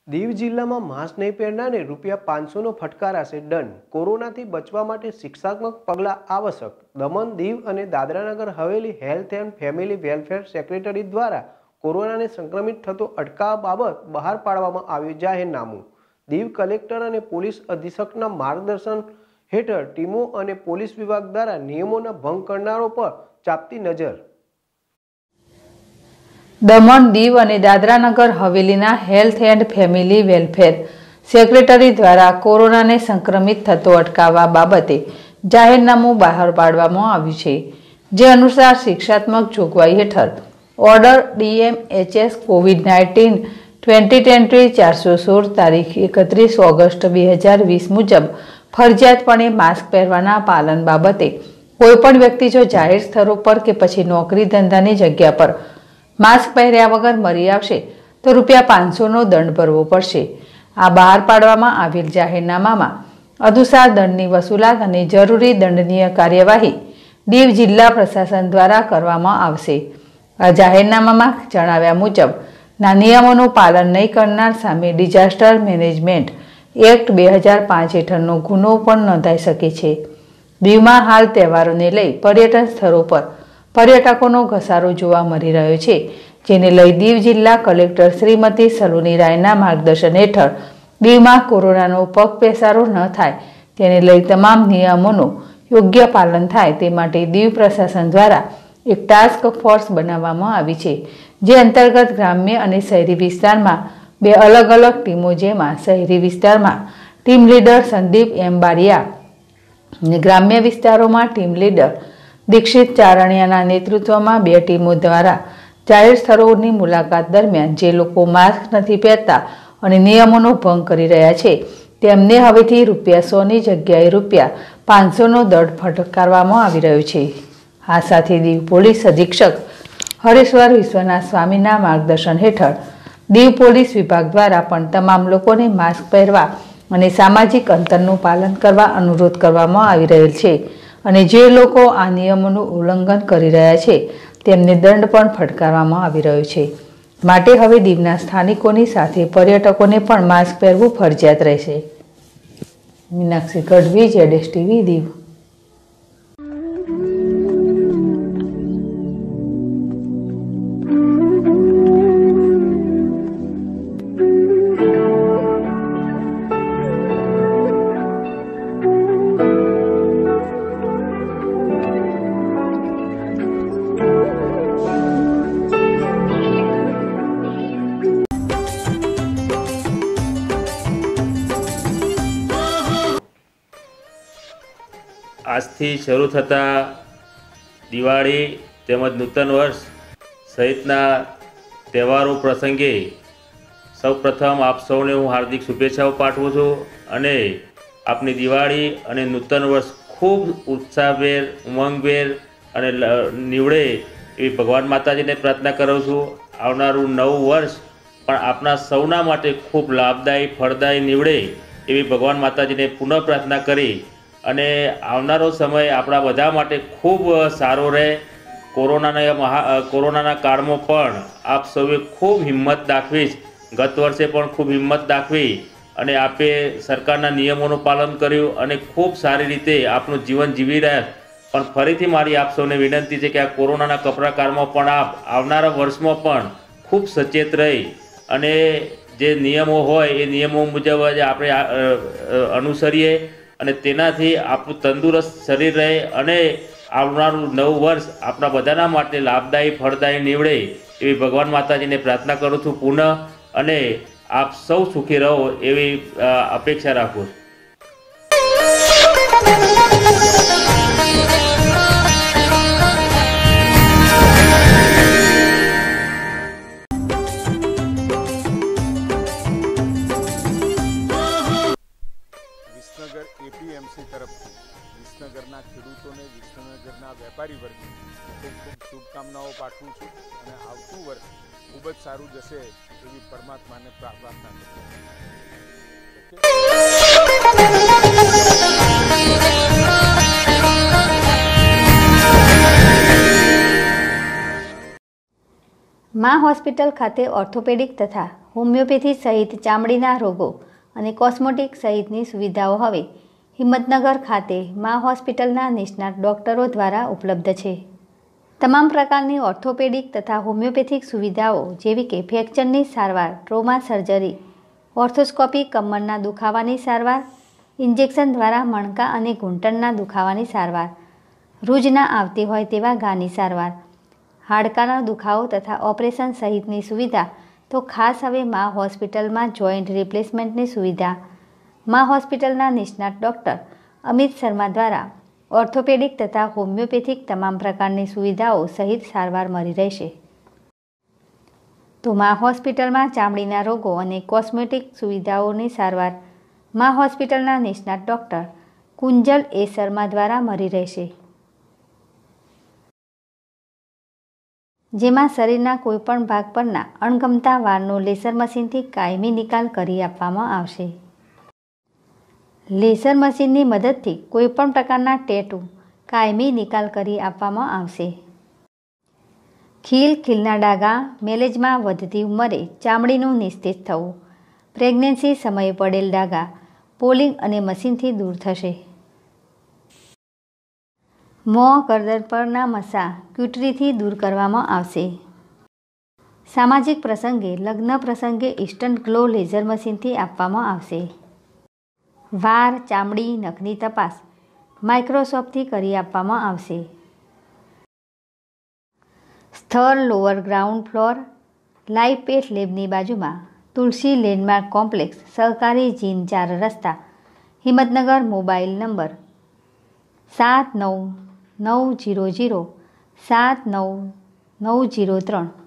દીવ જિલ્લામાં માસ્ક નહીં પહેરનારને ₹500નો ફટકારાશે દંડ। કોરોનાથી બચવા માટે શિક્ષાત્મક પગલાં આવશ્યક। દમણ, દીવ અને Dadra Nagar Haveli health and family welfare secretary દ્વારા કોરોનાને સંક્રમિત થતો અટકાવવા બાબત બહાર પાડવામાં આવ્યું જાહેરનામું। દીવ કલેક્ટર અને પોલીસ અધિક્ષકના માર્ગદર્શન હેઠળ ટીમો અને પોલીસ વિભાગ દ્વારા નિયમોના ભંગ કરનારો પર ચાંપતી નજર। દમણ, દીવ અને Dadra Nagar હવેલીના health and family welfare secretary દ્વારા કોરોનાને સંક્રમિત થતો અટકાવવા બાબતે જાહેરનામું બહાર પાડવામાં આવ્યું છે, જે અનુસાર શિક્ષાત્મક જોગવાઈ હેઠળ ઓર્ડર DMHS COVID-19 2020-416 તારીખ 31 ઓગસ્ટ 2020 મુજબ ફરજિયાતપણે માસ્ક પહેરવાના પાલન બાબતે કોઈપણ વ્યક્તિ જો જાહેર સ્થળો પર કે પછી નોકરી ધંધાની જગ્યા પર માસ્ક પહેર્યા વગર મળી આવશે તો ₹500નો દંડ ભરવો પડશે। આ બહાર પાડવામાં આવેલ જાહેરનામામાં અનુસાર દંડની વસૂલાત અને જરૂરી દંડનીય કાર્યવાહી દીવ જિલ્લા પ્રશાસન દ્વારા કરવામાં આવશે। આ જાહેરનામામાં જણાવ્યા મુજબના નિયમોનું પાલન નહીં કરનાર સામે ડિઝાસ્ટર મેનેજમેન્ટ એક્ટ 2005 હેઠળનો ગુનો પણ નોંધાઈ શકે છે। દીવમાં હાલ તહેવારોને લઈ પર્યટન સ્થળો પર પર્યટકોનો ઘસારો જોવા મળી રહ્યો છે, જેને લઈ દીવ જિલ્લા કલેક્ટર શ્રીમતી સલોની રાયના માર્ગદર્શન હેઠળ દીવમાં કોરોનાનો પગપેસારો ન થાય તેને લઈ તમામ નિયમોનું યોગ્ય પાલન થાય તે માટે દીવ પ્રશાસન દ્વારા એક ટાસ્ક ફોર્સ બનાવવામાં આવી છે, જે અંતર્ગત ગ્રામ્ય અને શહેરી વિસ્તારમાં 2 અલગ અલગ ટીમો, જેમાં શહેરી વિસ્તારમાં team leader Sandeep M. Baria અને ગ્રામ્ય વિસ્તારોમાં ટીમ લીડર દીક્ષિત ચારણિયાના નેતૃત્વમાં 2 ટીમો દ્વારા જાહેર સ્થળોની મુલાકાત દરમિયાન જે લોકો માસ્ક નથી પહેરતા અને નિયમોનો ભંગ કરી રહ્યા છે તેમને હવેથી ₹100ની જગ્યાએ ₹500નો દંડ ફટકારવામાં આવી રહ્યો છે। આ સાથે દીવ પોલીસ અધિક્ષક હરેશ્વર વિશ્વનાથ સ્વામીના માર્ગદર્શન હેઠળ દીવ પોલીસ વિભાગ દ્વારા પણ તમામ લોકોને માસ્ક પહેરવા અને સામાજિક અંતરનું પાલન કરવા અનુરોધ કરવામાં આવી રહેલ છે અને જે લોકો આ નિયમોનું ઉલ્લંઘન કરી રહ્યા છે તેમને દંડ પણ ફટકારવામાં આવી રહ્યો છે। માટે હવે દીવના સ્થાનિકોની સાથે પર્યટકોને પણ માસ્ક પહેરવું ફરજિયાત રહેશે। મીનાક્ષી ગઢવી, ZSTV, દીવ। આજથી શરૂ થતા દિવાળી તેમજ નૂતન વર્ષ સહિતના તહેવારો પ્રસંગે સૌપ્રથમ આપ સૌને હું હાર્દિક શુભેચ્છાઓ પાઠવું છું અને આપની દિવાળી અને નૂતન વર્ષ ખૂબ ઉત્સાહભેર, ઉમંગભેર અને નીવડે એવી ભગવાન માતાજીને પ્રાર્થના કરું છું। આવનારું નવું વર્ષ પણ આપણા સૌના માટે ખૂબ લાભદાયી, ફળદાયી નીવડે એવી ભગવાન માતાજીને પુનઃ પ્રાર્થના કરી અને આવનારો સમય આપણા બધા માટે ખૂબ સારો રહે। કોરોનાના કાળમાં પણ આપ સૌએ ખૂબ હિંમત દાખવી, ગત વર્ષે પણ ખૂબ હિંમત દાખવી અને આપે સરકારના નિયમોનું પાલન કર્યું અને ખૂબ સારી રીતે આપનું જીવન જીવી રહ્યા। પણ ફરીથી મારી આપ સૌને વિનંતી છે કે આ કોરોનાના કપરા કાળમાં પણ આપ આવનારા વર્ષમાં પણ ખૂબ સચેત રહી અને જે નિયમો હોય એ નિયમો મુજબ જ આપણે અનુસરીએ અને તેનાથી આપણું તંદુરસ્ત શરીર રહે અને આવનારું નવું વર્ષ આપણા બધાના માટે લાભદાયી, ફળદાયી નીવડે એવી ભગવાન માતાજીને પ્રાર્થના કરું છું પુનઃ અને આપ સૌ સુખી રહો એવી અપેક્ષા રાખું છું। વિસનગર APMC તરફથી વિસનગરના ખેડૂતોને, વિસનગરના વેપારી વર્ગને ખૂબ ખૂબ શુભકામનાઓ પાઠવું છું અને આવતું વર્ષ ખૂબ જ સારું જશે એવી પરમાત્માને પ્રાર્થના કરું માં હોસ્પિટલ ખાતે ઓર્થોપેડિક તથા હોમિયોપેથી સહિત ચામડીના રોગો અને કોસ્મેટિક સહિતની સુવિધાઓ હવે હિંમતનગર ખાતે મા હોસ્પિટલના નિષ્ણાત ડૉક્ટરો દ્વારા ઉપલબ્ધ છે. તમામ પ્રકારની ઓર્થોપેડિક તથા હોમિયોપેથિક સુવિધાઓ જેવી કે ફ્રેક્ચરની સારવાર, ટ્રોમા સર્જરી, ઓર્થોસ્કોપી, કમરના દુખાવાની સારવાર, ઇન્જેક્શન દ્વારા મણકા અને ઘૂંટણના દુખાવાની સારવાર, રૂજ ના આવતી હોય તેવા ઘાની સારવાર, હાડકાનો દુખાવો તથા ઓપરેશન સહિતની સુવિધા તો ખાસ હવે મા હોસ્પિટલમાં જોઈન્ટ રિપ્લેસમેન્ટની સુવિધા મા હોસ્પિટલના નિષ્ણાત ડૉક્ટર અમિત શર્મા દ્વારા ઓર્થોપેડિક તથા હોમિયોપેથિક તમામ પ્રકારની સુવિધાઓ સહિત સારવાર મળી રહેશે. તો મા હોસ્પિટલમાં ચામડીના રોગો અને કોસ્મેટિક સુવિધાઓની સારવાર મા હોસ્પિટલના નિષ્ણાત ડૉક્ટર કુંજલ એ શર્મા દ્વારા મળી રહેશે, જેમાં શરીરના કોઈપણ ભાગ પરના અણગમતા વાળનો લેસર મશીનથી કાયમી નિકાલ કરી આપવામાં આવશે. લેસર મશીનની મદદથી કોઈપણ પ્રકારના ટેટુ કાયમી નિકાલ કરી આપવામાં આવશે. ખીલના ડાઘા, મેલેજમાં વધતી ઉંમરે ચામડીનું નિસ્તેજ થવું, પ્રેગ્નન્સી સમયે પડેલ ડાઘા પોલિંગ અને મશીનથી દૂર થશે. મોં, ગરદન પરના મસા ક્યુટરીથી દૂર કરવામાં આવશે. સામાજિક પ્રસંગે, લગ્ન પ્રસંગે ઇન્સ્ટન્ટ ગ્લો લેઝર મશીનથી આપવામાં આવશે. વાળ, ચામડી, નખની તપાસ માઇક્રોસ્કોપથી કરી આપવામાં આવશે. સ્થળ lower ground floor, live path લેબની બાજુમાં, તુલસી લેન્ડમાર્ક કોમ્પ્લેક્સ, સહકારી જીન 4 રસ્તા, હિંમતનગર. Mobile number 7990079903.